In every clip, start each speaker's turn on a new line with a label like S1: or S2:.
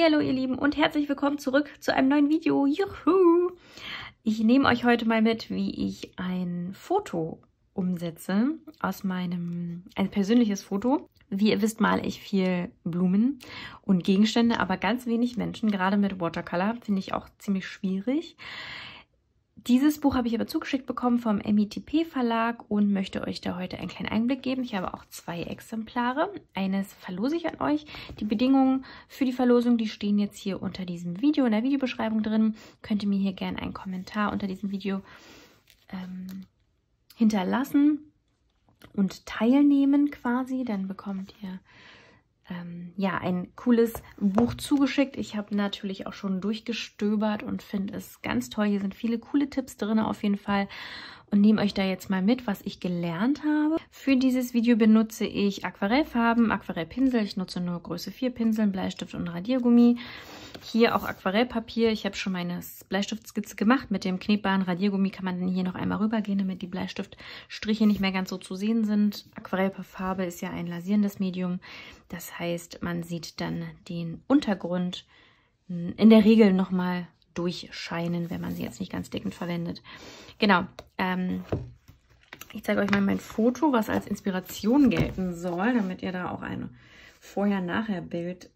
S1: Hallihallo ihr Lieben und herzlich willkommen zurück zu einem neuen Video. Juhu! Ich nehme euch heute mal mit, wie ich ein Foto umsetze aus ein persönliches Foto. Wie ihr wisst, male ich viel Blumen und Gegenstände, aber ganz wenig Menschen. Gerade mit Watercolor finde ich auch ziemlich schwierig. Dieses Buch habe ich aber zugeschickt bekommen vom MITP Verlag und möchte euch da heute einen kleinen Einblick geben. Ich habe auch 2 Exemplare. Eines verlose ich an euch. Die Bedingungen für die Verlosung, die stehen jetzt hier unter diesem Video, in der Videobeschreibung drin. Könnt ihr mir hier gerne einen Kommentar unter diesem Video hinterlassen und teilnehmen quasi. Dann bekommt ihr ja, ein cooles Buch zugeschickt. Ich habe natürlich auch schon durchgestöbert und finde es ganz toll. Hier sind viele coole Tipps drin auf jeden Fall und nehme euch da jetzt mal mit, was ich gelernt habe. Für dieses Video benutze ich Aquarellfarben, Aquarellpinsel. Ich nutze nur Größe 4 Pinsel, Bleistift und Radiergummi. Hier auch Aquarellpapier. Ich habe schon meine Bleistiftskizze gemacht. Mit dem knetbaren Radiergummi kann man dann hier noch einmal rübergehen, damit die Bleistiftstriche nicht mehr ganz so zu sehen sind. Aquarellfarbe ist ja ein lasierendes Medium. Das heißt, man sieht dann den Untergrund in der Regel nochmal durchscheinen, wenn man sie jetzt nicht ganz deckend verwendet. Genau. Ich zeige euch mal mein Foto, was als Inspiration gelten soll, damit ihr da auch ein Vorher-Nachher-Bild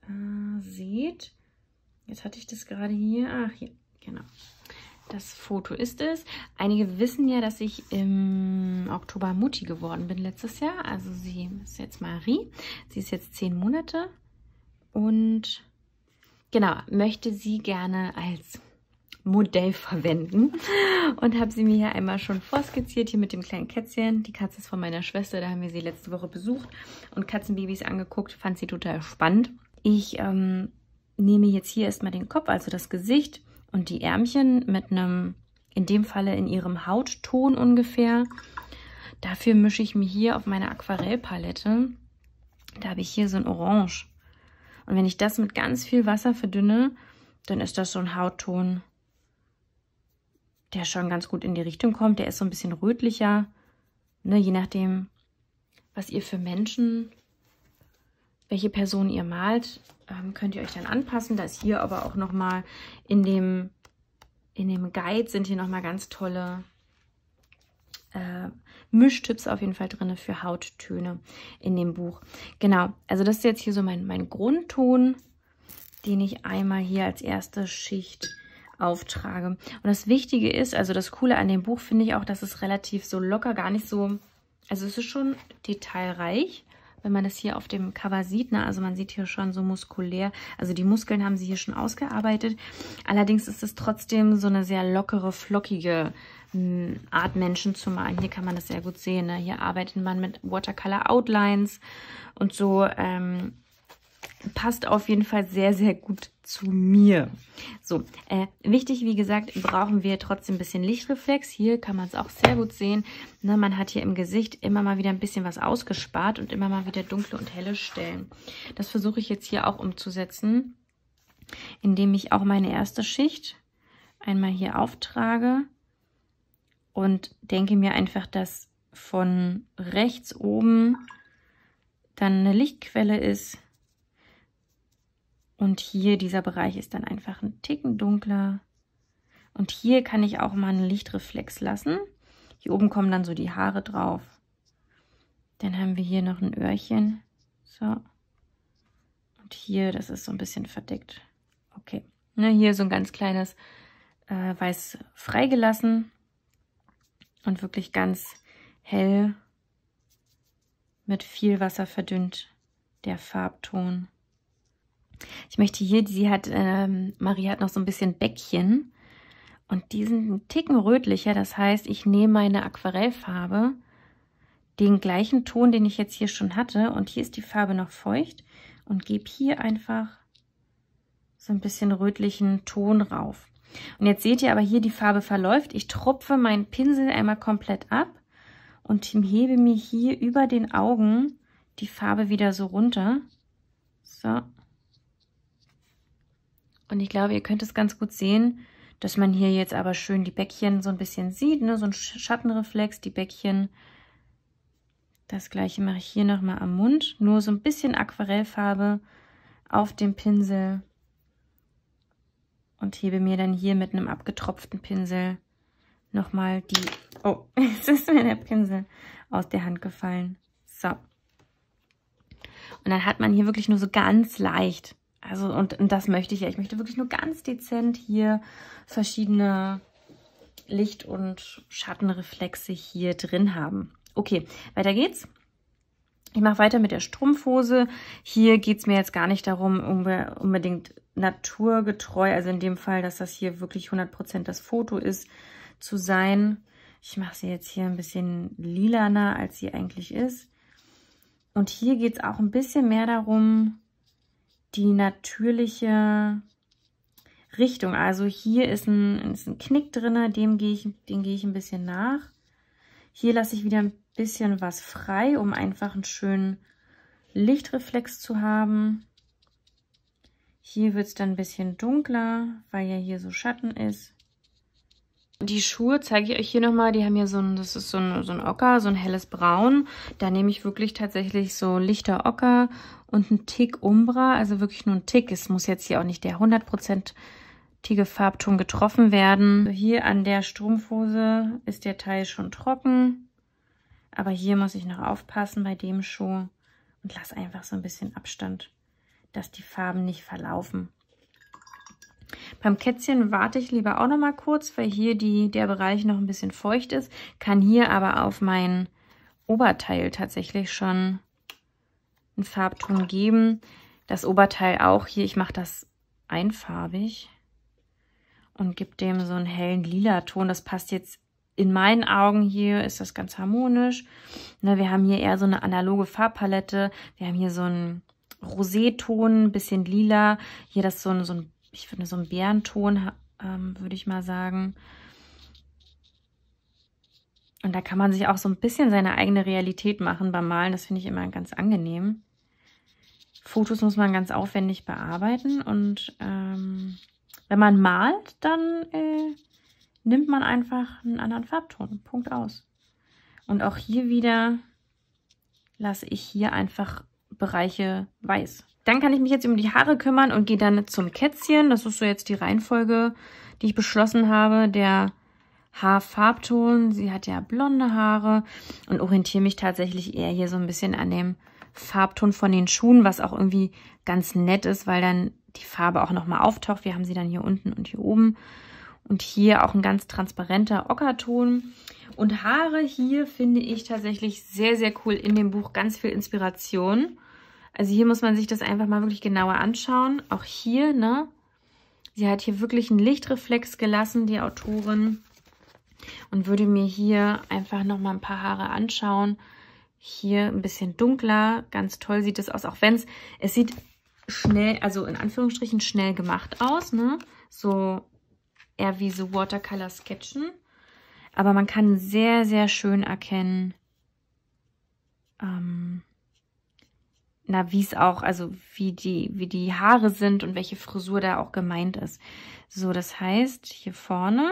S1: seht. Jetzt hatte ich das gerade hier. Ach, hier, genau. Das Foto ist es. Einige wissen ja, dass ich im Oktober Mutti geworden bin letztes Jahr. Also sie ist jetzt Marie. Sie ist jetzt 10 Monate. Und genau, möchte sie gerne als Modell verwenden. Und habe sie mir hier einmal schon vorskizziert, hier mit dem kleinen Kätzchen. Die Katze ist von meiner Schwester, da haben wir sie letzte Woche besucht und Katzenbabys angeguckt. Fand sie total spannend. Ich nehme jetzt hier erstmal den Kopf, also das Gesicht und die Ärmchen mit einem, in dem Falle in ihrem Hautton ungefähr. Dafür mische ich mir hier auf meine Aquarellpalette, da habe ich hier so ein Orange. Und wenn ich das mit ganz viel Wasser verdünne, dann ist das so ein Hautton, der schon ganz gut in die Richtung kommt. Der ist so ein bisschen rötlicher, ne, je nachdem, was ihr für Menschen, welche Person ihr malt, könnt ihr euch dann anpassen. Da ist hier aber auch nochmal in dem Guide sind hier nochmal ganz tolle Mischtipps auf jeden Fall drin für Hauttöne in dem Buch. Genau, also das ist jetzt hier so mein Grundton, den ich einmal hier als erste Schicht auftrage. Und das Wichtige ist, also das Coole an dem Buch finde ich auch, dass es relativ so locker, gar nicht so, also es ist schon detailreich, wenn man das hier auf dem Cover sieht, ne? Also man sieht hier schon so muskulär, also die Muskeln haben sie hier schon ausgearbeitet. Allerdings ist es trotzdem so eine sehr lockere, flockige Art, Menschen zu malen. Hier kann man das sehr gut sehen, ne? Hier arbeitet man mit Watercolor Outlines und so, passt auf jeden Fall sehr, sehr gut zu mir. So, wichtig, wie gesagt, brauchen wir trotzdem ein bisschen Lichtreflex. Hier kann man es auch sehr gut sehen. Ne, man hat hier im Gesicht immer mal wieder ein bisschen was ausgespart und immer mal wieder dunkle und helle Stellen. Das versuche ich jetzt hier auch umzusetzen, indem ich auch meine erste Schicht einmal hier auftrage und denke mir einfach, dass von rechts oben dann eine Lichtquelle ist. Und hier, dieser Bereich ist dann einfach ein Ticken dunkler. Und hier kann ich auch mal einen Lichtreflex lassen. Hier oben kommen dann so die Haare drauf. Dann haben wir hier noch ein Öhrchen. So. Und hier, das ist so ein bisschen verdeckt. Okay. Ne, hier so ein ganz kleines Weiß freigelassen. Und wirklich ganz hell mit viel Wasser verdünnt der Farbton. Ich möchte hier, Marie hat noch so ein bisschen Bäckchen und die sind einen Ticken rötlicher. Das heißt, ich nehme meine Aquarellfarbe, den gleichen Ton, den ich jetzt hier schon hatte, und hier ist die Farbe noch feucht und gebe hier einfach so ein bisschen rötlichen Ton rauf. Und jetzt seht ihr aber hier, die Farbe verläuft. Ich tropfe meinen Pinsel einmal komplett ab und hebe mir hier über den Augen die Farbe wieder so runter. So. Und ich glaube, ihr könnt es ganz gut sehen, dass man hier jetzt aber schön die Bäckchen so ein bisschen sieht, ne? So ein Schattenreflex, die Bäckchen. Das gleiche mache ich hier nochmal am Mund. Nur so ein bisschen Aquarellfarbe auf dem Pinsel und hebe mir dann hier mit einem abgetropften Pinsel nochmal die... Oh, jetzt ist mir der Pinsel aus der Hand gefallen. So. Und dann hat man hier wirklich nur so ganz leicht, also und das möchte ich ja. Ich möchte wirklich nur ganz dezent hier verschiedene Licht- und Schattenreflexe hier drin haben. Okay, weiter geht's. Ich mache weiter mit der Strumpfhose. Hier geht es mir jetzt gar nicht darum, unbedingt naturgetreu, also in dem Fall, dass das hier wirklich 100% das Foto ist, zu sein. Ich mache sie jetzt hier ein bisschen lilaner, als sie eigentlich ist. Und hier geht es auch ein bisschen mehr darum, die natürliche Richtung. Also hier ist ein Knick drin, den gehe ich ein bisschen nach. Hier lasse ich wieder ein bisschen was frei, um einfach einen schönen Lichtreflex zu haben. Hier wird es dann ein bisschen dunkler, weil ja hier so Schatten ist. Die Schuhe zeige ich euch hier nochmal. Die haben hier das ist so ein Ocker, so ein helles Braun. Da nehme ich wirklich tatsächlich so lichter Ocker und einen Tick Umbra, also wirklich nur ein Tick. Es muss jetzt hier auch nicht der 100%ige Farbton getroffen werden. Hier an der Strumpfhose ist der Teil schon trocken. Aber hier muss ich noch aufpassen bei dem Schuh und lasse einfach so ein bisschen Abstand, dass die Farben nicht verlaufen. Beim Kätzchen warte ich lieber auch noch mal kurz, weil hier der Bereich noch ein bisschen feucht ist. Kann hier aber auf mein Oberteil tatsächlich schon einen Farbton geben. Das Oberteil auch hier, ich mache das einfarbig und gebe dem so einen hellen lila Ton. Das passt jetzt in meinen Augen hier, ist das ganz harmonisch. Ne, wir haben hier eher so eine analoge Farbpalette. Wir haben hier so einen Roséton, ein bisschen lila. Hier das ich finde so ein Bärenton, würde ich mal sagen. Und da kann man sich auch so ein bisschen seine eigene Realität machen beim Malen. Das finde ich immer ganz angenehm. Fotos muss man ganz aufwendig bearbeiten. Und wenn man malt, dann nimmt man einfach einen anderen Farbton. Punkt aus. Und auch hier wieder lasse ich hier einfach Bereiche weiß. Dann kann ich mich jetzt um die Haare kümmern und gehe dann zum Kätzchen. Das ist so jetzt die Reihenfolge, die ich beschlossen habe. Der Haarfarbton. Sie hat ja blonde Haare und orientiere mich tatsächlich eher hier so ein bisschen an dem Farbton von den Schuhen, was auch irgendwie ganz nett ist, weil dann die Farbe auch nochmal auftaucht. Wir haben sie dann hier unten und hier oben. Und hier auch ein ganz transparenter Ockerton. Und Haare hier finde ich tatsächlich sehr, sehr cool in dem Buch. Ganz viel Inspiration. Also hier muss man sich das einfach mal wirklich genauer anschauen. Auch hier, ne? Sie hat hier wirklich einen Lichtreflex gelassen, die Autorin. Und würde mir hier einfach nochmal ein paar Haare anschauen. Hier ein bisschen dunkler. Ganz toll sieht es aus. Auch wenn es sieht schnell, also in Anführungsstrichen schnell gemacht aus, ne? So eher wie so Watercolor-Sketchen. Aber man kann sehr, sehr schön erkennen, wie es auch, also wie die Haare sind und welche Frisur da auch gemeint ist. So, das heißt, hier vorne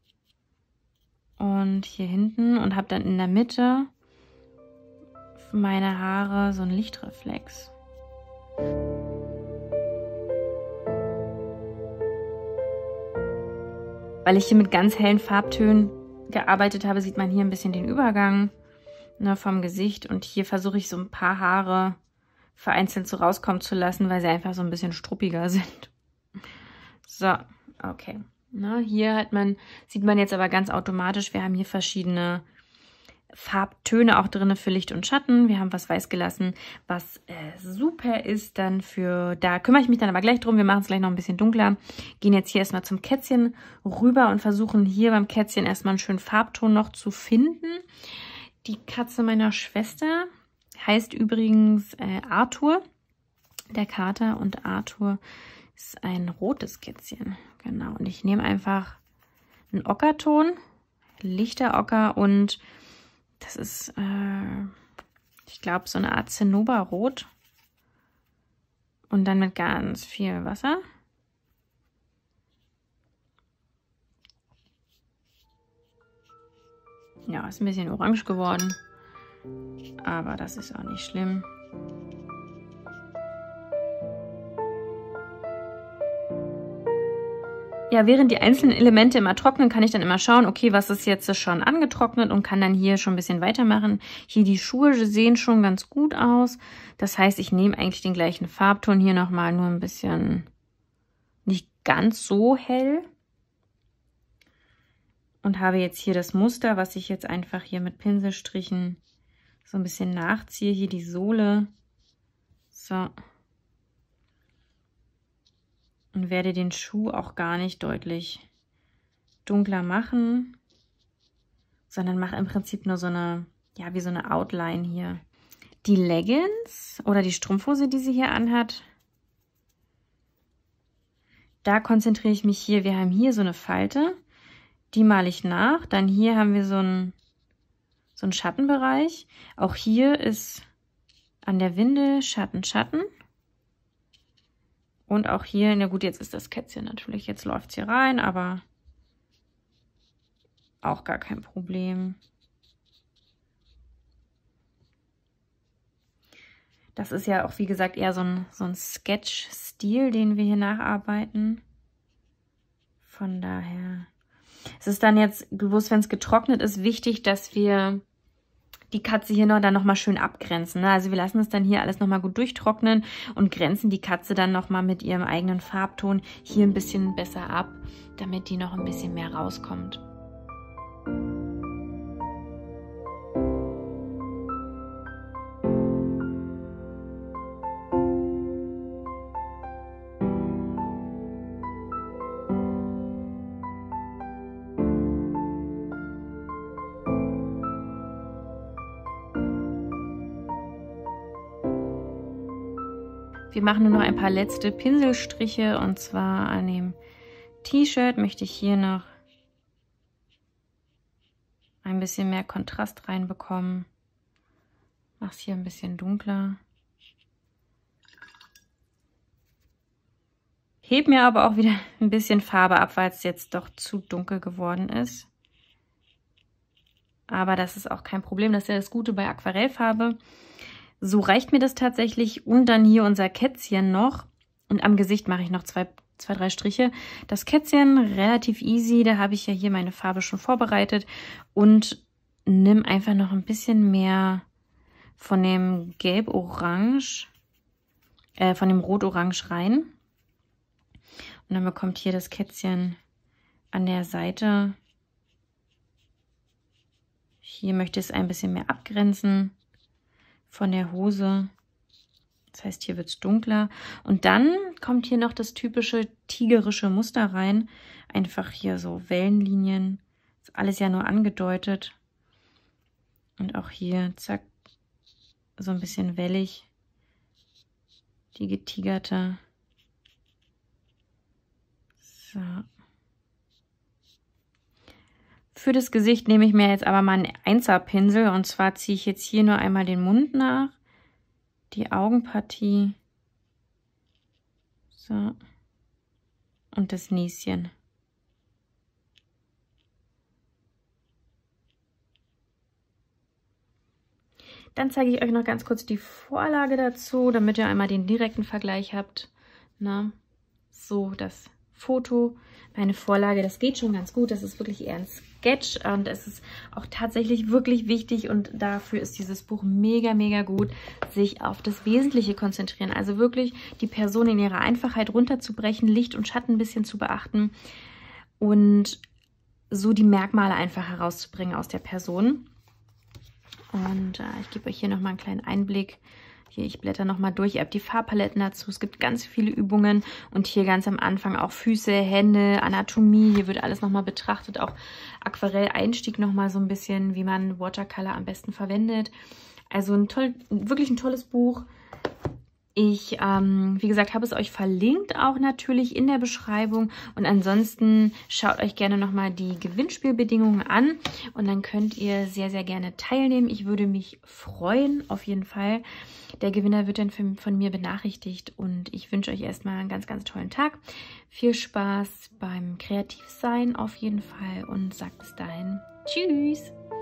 S1: und hier hinten und habe dann in der Mitte für meine Haare so einen Lichtreflex. Weil ich hier mit ganz hellen Farbtönen gearbeitet habe, sieht man hier ein bisschen den Übergang, ne, vom Gesicht. Und hier versuche ich so ein paar Haare vereinzelt so rauskommen zu lassen, weil sie einfach so ein bisschen struppiger sind. So, okay. Ne, hier sieht man jetzt aber ganz automatisch, wir haben hier verschiedene Farbtöne auch drin für Licht und Schatten. Wir haben was weiß gelassen, was super ist dann da kümmere ich mich dann aber gleich drum. Wir machen es gleich noch ein bisschen dunkler. Gehen jetzt hier erstmal zum Kätzchen rüber und versuchen hier beim Kätzchen erstmal einen schönen Farbton noch zu finden. Die Katze meiner Schwester heißt übrigens Arthur, der Kater, und Arthur ist ein rotes Kätzchen. Genau, und ich nehme einfach einen Ockerton, lichter Ocker, und das ist, ich glaube, so eine Art Zinnoberrot. Und dann mit ganz viel Wasser. Ja, ist ein bisschen orange geworden. Aber das ist auch nicht schlimm. ja, während die einzelnen Elemente immer trocknen, kann ich dann immer schauen, okay, was ist jetzt schon angetrocknet und kann dann hier schon ein bisschen weitermachen. Hier die Schuhe sehen schon ganz gut aus. Das heißt, ich nehme eigentlich den gleichen Farbton hier nochmal, nur ein bisschen nicht ganz so hell. Und habe jetzt hier das Muster, was ich jetzt einfach hier mit Pinselstrichen so ein bisschen nachziehe. Hier die Sohle. So. Und werde den Schuh auch gar nicht deutlich dunkler machen, sondern mache im Prinzip nur so eine, ja, wie so eine Outline hier. Die Leggings oder die Strumpfhose, die sie hier anhat, da konzentriere ich mich hier. Wir haben hier so eine Falte, die male ich nach. Dann hier haben wir so einen Schattenbereich. Auch hier ist an der Winde Schatten, Schatten. Und auch hier, na gut, jetzt ist das Kätzchen natürlich, jetzt läuft es hier rein, aber auch gar kein Problem. Das ist ja auch, wie gesagt, eher so ein Sketch-Stil, den wir hier nacharbeiten. Von daher. Es ist dann jetzt bewusst, wenn es getrocknet ist, wichtig, dass wir die Katze hier dann nochmal schön abgrenzen. Ne? Also wir lassen es dann hier alles nochmal gut durchtrocknen und grenzen die Katze dann nochmal mit ihrem eigenen Farbton hier ein bisschen besser ab, damit die noch ein bisschen mehr rauskommt. Wir machen nur noch ein paar letzte Pinselstriche und zwar an dem T-Shirt möchte ich hier noch ein bisschen mehr Kontrast reinbekommen. Mache es hier ein bisschen dunkler. Heb mir aber auch wieder ein bisschen Farbe ab, weil es jetzt doch zu dunkel geworden ist. Aber das ist auch kein Problem, das ist ja das Gute bei Aquarellfarbe. So reicht mir das tatsächlich. Und dann hier unser Kätzchen noch. Und am Gesicht mache ich noch zwei, drei Striche. Das Kätzchen relativ easy. Da habe ich ja hier meine Farbe schon vorbereitet. Und nimm einfach noch ein bisschen mehr von dem Gelb-Orange, von dem Rot-Orange rein. Und dann bekommt hier das Kätzchen an der Seite. Hier möchte ich es ein bisschen mehr abgrenzen von der Hose. Das heißt, hier wird es dunkler. Und dann kommt hier noch das typische tigerische Muster rein. Einfach hier so Wellenlinien. Ist alles ja nur angedeutet. Und auch hier, zack, so ein bisschen wellig. Die getigerte. So. Für das Gesicht nehme ich mir jetzt aber mal einen 1er-Pinsel und zwar ziehe ich jetzt hier nur einmal den Mund nach, die Augenpartie, so, und das Näschen. Dann zeige ich euch noch ganz kurz die Vorlage dazu, damit ihr einmal den direkten Vergleich habt. Na, so das Foto, meine Vorlage, das geht schon ganz gut. Das ist wirklich eher ein Sketch und es ist auch tatsächlich wirklich wichtig und dafür ist dieses Buch mega, mega gut, sich auf das Wesentliche konzentrieren. Also wirklich die Person in ihrer Einfachheit runterzubrechen, Licht und Schatten ein bisschen zu beachten und so die Merkmale einfach herauszubringen aus der Person. Und ich gebe euch hier nochmal einen kleinen Einblick. Hier, ich blätter nochmal durch. Ihr habt die Farbpaletten dazu. Es gibt ganz viele Übungen. Und hier ganz am Anfang auch Füße, Hände, Anatomie. Hier wird alles nochmal betrachtet. Auch Aquarell-Einstieg nochmal so ein bisschen, wie man Watercolor am besten verwendet. Also wirklich ein tolles Buch. Ich, wie gesagt, habe es euch verlinkt auch natürlich in der Beschreibung. Und ansonsten schaut euch gerne nochmal die Gewinnspielbedingungen an. Und dann könnt ihr sehr, sehr gerne teilnehmen. Ich würde mich freuen, auf jeden Fall. Der Gewinner wird dann von mir benachrichtigt. Und ich wünsche euch erstmal einen ganz, ganz tollen Tag. Viel Spaß beim Kreativsein auf jeden Fall. Und sagt bis dahin Tschüss!